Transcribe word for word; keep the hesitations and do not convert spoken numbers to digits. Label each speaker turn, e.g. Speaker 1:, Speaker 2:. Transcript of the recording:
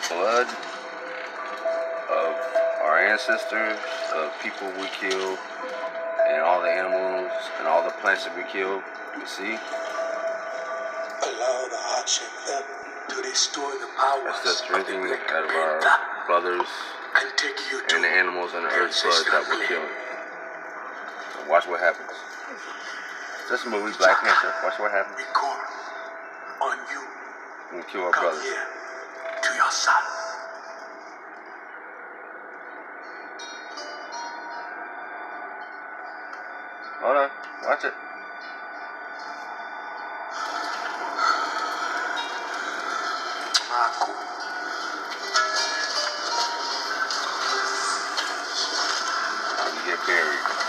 Speaker 1: blood of our ancestors, of people we kill, and all the animals and all the plants that we kill. You see?
Speaker 2: Allow the hardship to restore the powers.
Speaker 1: That's the drinking
Speaker 2: of the
Speaker 1: out of our brothers
Speaker 2: and take you to
Speaker 1: and the animals and the earth's blood that we're killing. So watch what happens. This movie, Black Panther. Watch what happens.
Speaker 2: We call on you.
Speaker 1: We kill our
Speaker 2: Come
Speaker 1: brothers.
Speaker 2: here to your son.
Speaker 1: Hold on. Watch it.
Speaker 2: Marco.
Speaker 1: You get buried.